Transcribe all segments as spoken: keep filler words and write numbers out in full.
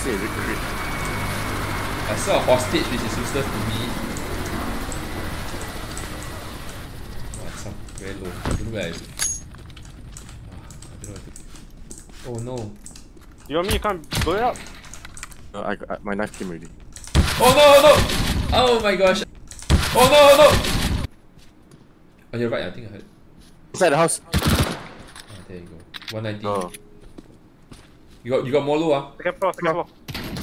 say recruit. I saw a hostage which is useless to me. What's up? Very low. I don't know where I am. I don't know where to... Oh no. You want me? You can't blow it up? No, I, I, my knife came already. Oh no, no! Oh my gosh! Oh no, no! On your right, I think I heard. Inside the house. Oh, there you go. one ninety. Oh. You got you got Molo, ah? Second floor, second floor.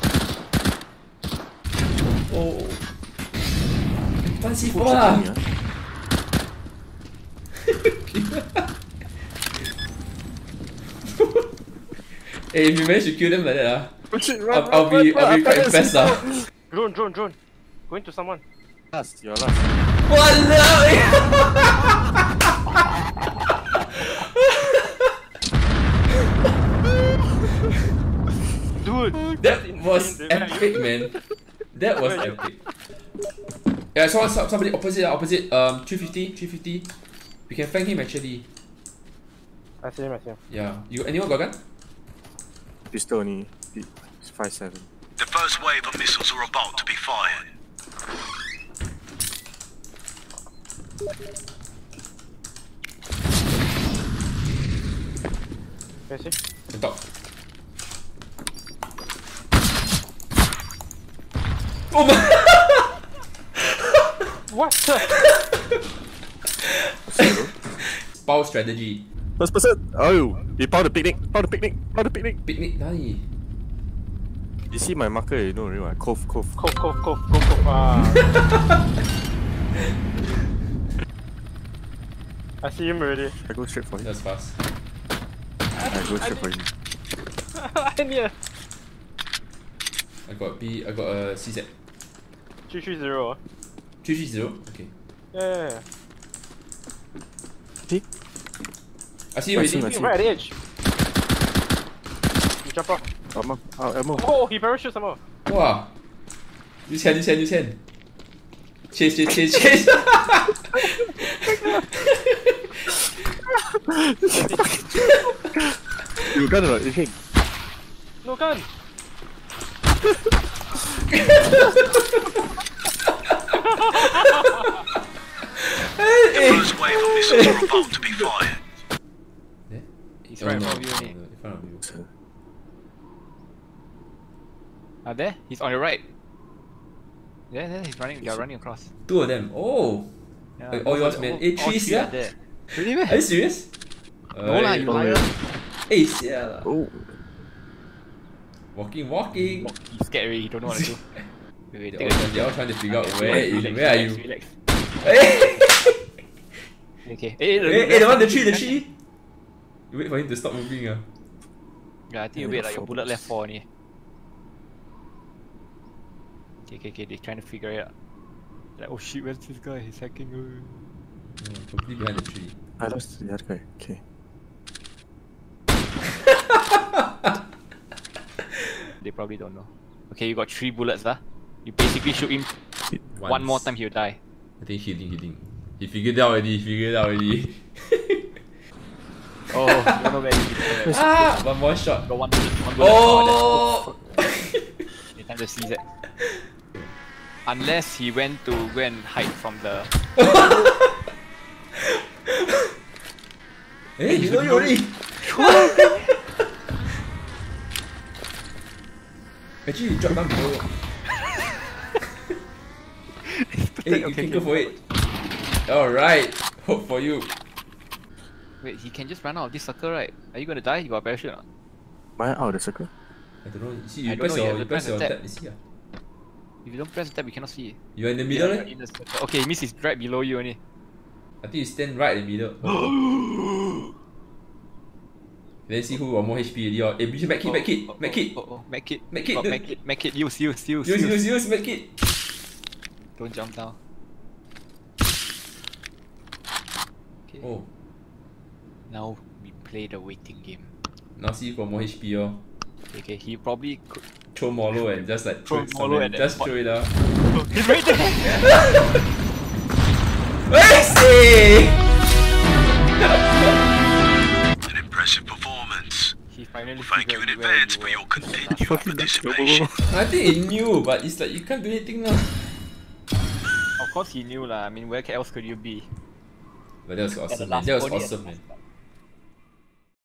Oh. one C four lah! Hey, if you manage to kill them like that, ah, I'll, I'll be I'll be quite impressed, ah. Drone, drone, drone. Going to someone. Last, you're last. Walao! Dude, That was epic, man. That was epic. Yeah, so somebody opposite, opposite. Um, three fifty, three fifty. We can flank him actually. I see him, I see him. Yeah. You anyone got gun? Pistol only. It's five seven. The first wave of missiles are about to be fired. Can you see? The top. Oh my! What the? Power strategy. First person. Oh, you found the picnic. Found the picnic. Found the picnic. Picnic, nani? You see my marker? You know, right? Cove, cove. Cove, cove, cove, cove, cove. Ah. I see him already. I go straight for him. That's fast. I go straight for him. I'm here. I got B. I got a C Z. three three zero. three three zero. Okay. Yeah, yeah, yeah. See? I see you I see already. him, Right at the edge. You jump off. Ammo. Oh, ammo. Oh, he parachutes somehow. Wow. Use hand, use hand, use hand. Chase, chase, chase, chase. You gun or not? You think? No gun. The first wave of missiles are about to be fired. Yeah? He's Oh, right in no, front of you, no, only. no, in front of you. Ah, there? He's on your right. Yeah, there, he's running, you're running across. Two of them. Oh. Yeah, Like, all yours, man. Eh, three, all three yeah? are there. Really, man? Are you serious? No lah, you liar. Hey, yeah. Oh. Walking, walking. He's scared already, he don't know what to do. Wait, wait, They're take all, a they're all trying to figure out Okay, where, relax, is, where are relax, you? relax. Hey, Okay. Hey, hey, hey, the one, the tree, the tree. You wait for him to stop moving. Uh. Yeah, I think you wait like your bullet left four only. Okay, okay, okay, they're trying to figure it out. Like, oh shit, where's this guy? He's hacking. No, completely behind the tree. I lost the other guy. Okay. They probably don't know. Okay, you got three bullets, huh? You basically shoot him Once. one more time, he'll die. I think healing, healing. He figured it out already, he figured it out already. Oh, you don't know where he is. Ah! One more shot. Got one bullet, one bullet. Oh! It's time to seize it. Unless he went to go and hide from the... Hey, you know you already. Actually, you drop down below. Hey, you can go for it. Alright, hope for you. Wait, he can just run out of this circle, right? Are you gonna die? You got a parachute or not? Am I out of the circle? I don't know, you see, I you don't press know, you your, have you to press press your the tab, tab. you see ah. If you don't press the tab, we cannot see. You're in the middle, Yeah, eh? you're in the circle. Okay, it means he's right below you only. I think you stand right in the middle. Oh. Then see who got more H P already. Oh. Hey, make it, make it, oh, make it. Oh, oh, make it. Make it, Oh, dude. make it, make it. Use, use, use, Use, use, use, make it. Don't jump down. Okay. Oh, Now we play the waiting game. now see who got more H P. Oh. Okay, okay. He probably could. Throw Molo and just like throw Throw it Molo somewhere. at that Just spot. throw it out. He's right there! Mercy! An impressive performance. He Finally Thank you in figured where advance you for were. your continued Fucking nuts, bro. participation. I think he knew, but it's like you can't do anything now. Of course he knew lah. I mean, where else could you be? But that was awesome, man. last That was body at awesome, the man. last